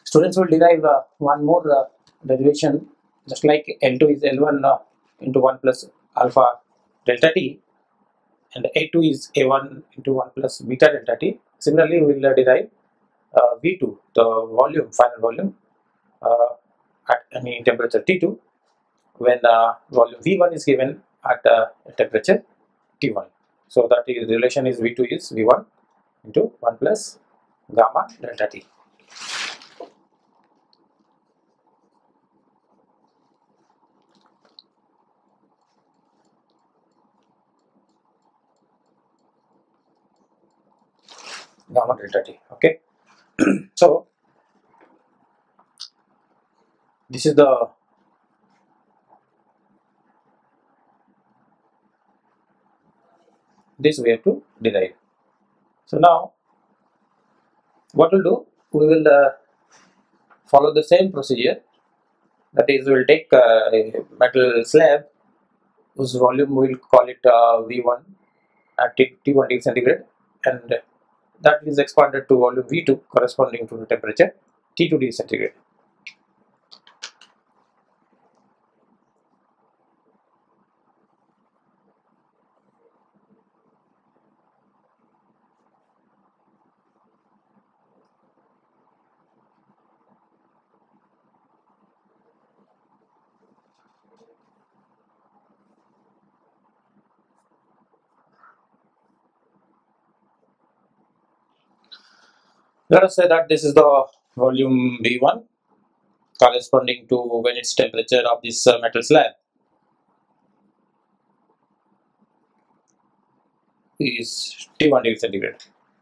Students will derive one more derivation, just like L2 is L1 into 1 plus alpha delta t, and A2 is A1 into 1 plus beta delta t. Similarly, we will derive V2, the volume, final volume, uh, at any temperature T2, when volume V1 is given at temperature T1. So that is, relation is V2 is V1 into 1 plus gamma delta T. Gamma delta T. Okay. So this is the this we have to derive. So now what we'll do, we will follow the same procedure. That is, we'll take a metal slab whose volume we'll call it V1 at T1 degree centigrade, and that is expanded to volume V2 corresponding to the temperature T2 degree centigrade. Let us say that this is the volume V1 corresponding to when its temperature of this metal slab is T1 degree centigrade.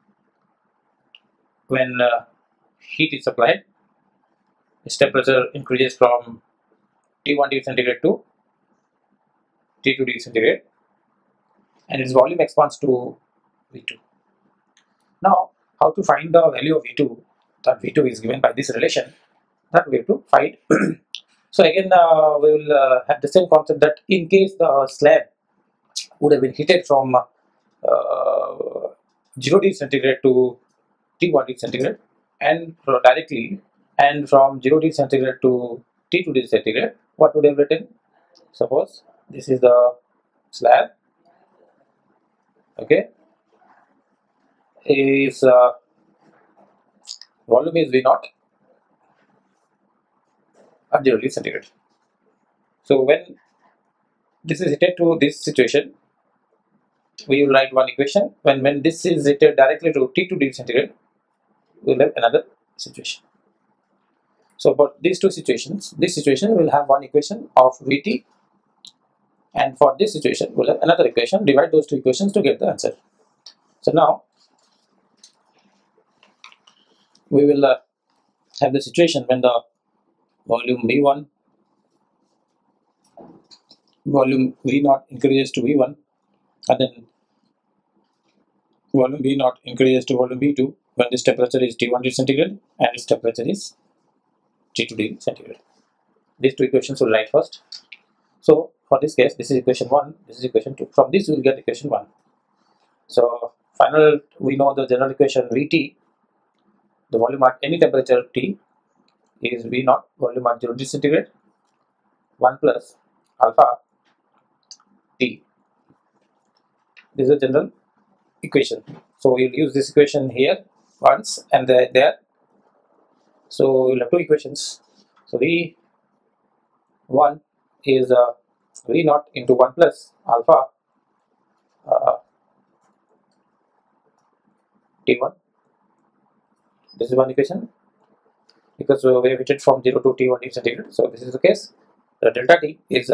When heat is applied, its temperature increases from T1 degree centigrade to T2 degree centigrade, and its volume expands to V2. Now, how to find the value of V2? That V2 is given by this relation that we have to find. So again, we will have the same concept, that in case the slab would have been heated from 0 degree centigrade to T1 degree centigrade, and directly, and from 0 degree centigrade to T2 degree centigrade, what would have written? Suppose this is the slab, okay, is volume is V0 at 0 degree centigrade. So when this is heated to this situation, we will write one equation. When this is heated directly to T2 degree centigrade, we will have another situation. So for these two situations, this situation will have one equation of Vt, and for this situation we'll have another equation. Divide those two equations to get the answer. So now we will have the situation when the volume V1, volume V0 increases to V1, and then volume V0 increases to volume V2 when this temperature is T1 degree centigrade and its temperature is T2 degree centigrade. These two equations will write first. So for this case, this is equation 1, this is equation 2. From this we will get equation 1. So final, we know the general equation Vt, the volume at any temperature T, is V0, volume at 0 degree centigrade, 1 plus alpha T. This is a general equation. So we will use this equation here once and there. So we will have two equations. So V1 is V0 into 1 plus alpha T1. This is one equation, because we have heated from 0 to T1 degree centigrade. So this is the case. The delta T is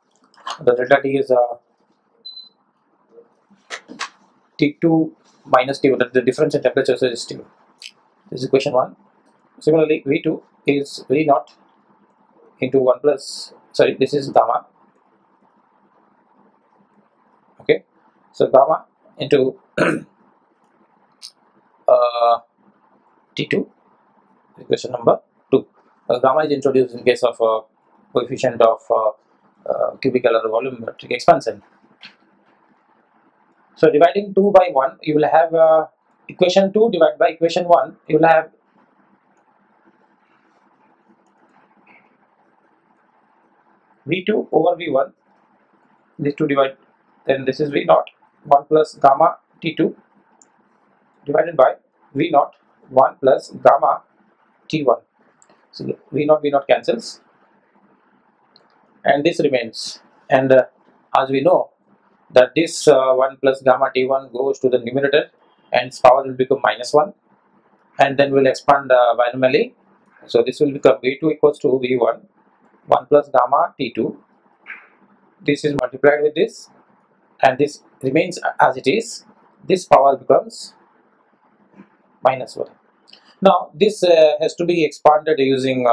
T2 minus T1. That the difference in temperature is T2. This is equation 1. Similarly, V2 is V0 into 1 plus, sorry, this is gamma. Okay, so gamma into T2, equation number 2. Gamma is introduced in case of coefficient of cubical or volumetric expansion. So dividing 2 by 1, you will have equation 2 divided by equation 1, you will have V2 over V1, these two divide, then this is V naught 1 plus gamma T2 divided by V naught 1 plus gamma T1. So V naught cancels and this remains, and as we know that this 1 plus gamma T1 goes to the numerator and its power will become -1, and then we'll expand binomially. So this will become V2 equals to V1 1 plus gamma T2. This is multiplied with this and this remains as it is. This power becomes -1. Now this has to be expanded using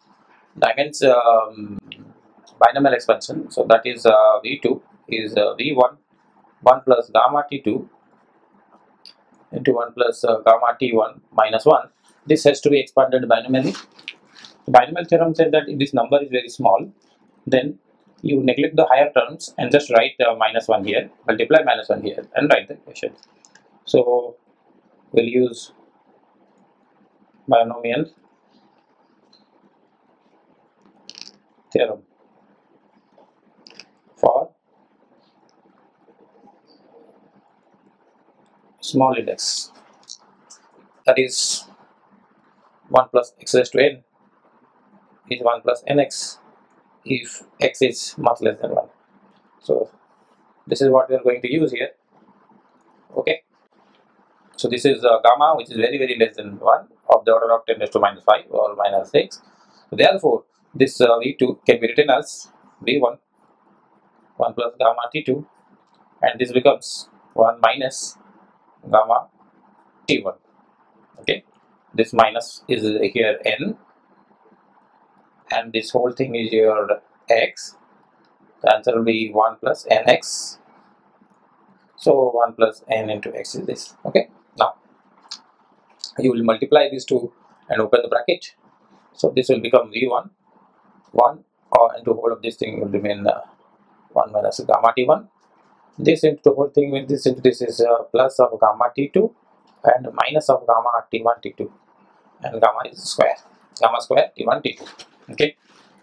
binomial expansion. So that is V2 is V1 1 plus gamma T2 into 1 plus gamma T1 minus 1. This has to be expanded binomially. The binomial theorem said that if this number is very small, then you neglect the higher terms and just write -1 here, multiply -1 here and write the equation. So we'll use binomial theorem for small index, that is 1 plus x raised to n is 1 plus nx if x is much less than 1. So this is what we are going to use here. Okay, so this is gamma, which is very less than 1, of the order of 10 raised to -5 or -6. Therefore this v2 can be written as v1 1 plus gamma t2, and this becomes 1 minus gamma t1. Okay, this minus is here n, and this whole thing is your x. The answer will be 1 plus nx. So 1 plus n into x is this. Okay, now you will multiply these two and open the bracket. So this will become v1 1 into whole of this thing will remain 1 minus gamma t1. This into the whole thing with this into this is plus of gamma t2 and minus of gamma t1 t2, and gamma is square, gamma square t1 t2. Okay,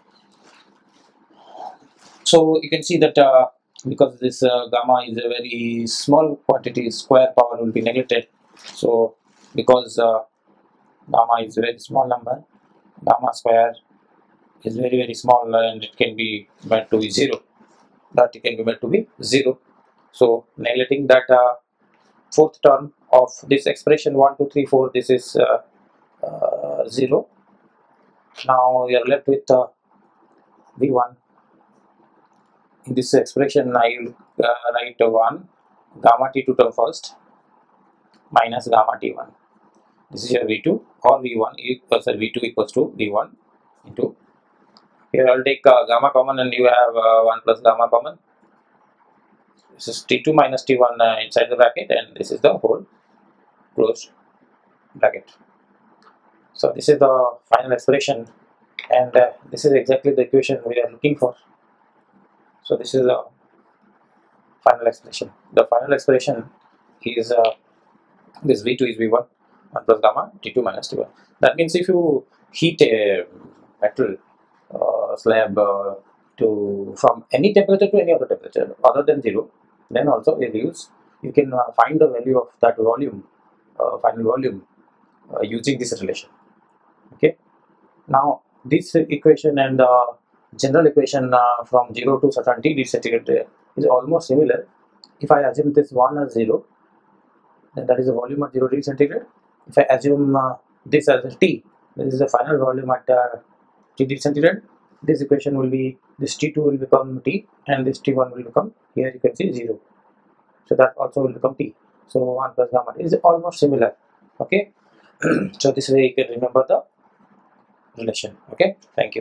so you can see that because this gamma is a very small quantity, square power will be neglected. So because gamma is a very small number, gamma square is very small and it can be made to be 0. That it can be made to be 0. So neglecting that fourth term of this expression 1, 2, 3, 4, this is 0. Now we are left with v1. In this expression I will write 1 gamma t2 term first minus gamma t1. This is your v2 or v1 equals v2 equals to v1 into, here I will take gamma common and you have 1 plus gamma common. This is t2 minus t1 inside the bracket, and this is the whole closed bracket. So this is the final expression, and this is exactly the equation we are looking for. So this is the final expression. The final expression is this v2 is v1 1 plus gamma t2 minus t1. That means if you heat a metal slab to from any temperature to any other temperature other than 0, then also you can find the value of that volume, final volume, using this relation. Okay, now this equation and the general equation from 0 to certain t centigrade is almost similar. If I assume this 1 as 0, then that is the volume at 0 degree centigrade. If I assume this as t, this is the final volume at t degree centigrade. This equation will be, this t2 will become t and this t1 will become, here you can see 0. So that also will become t. So 1 plus gamma is almost similar. Okay, so this way you can remember the relation. Okay, thank you.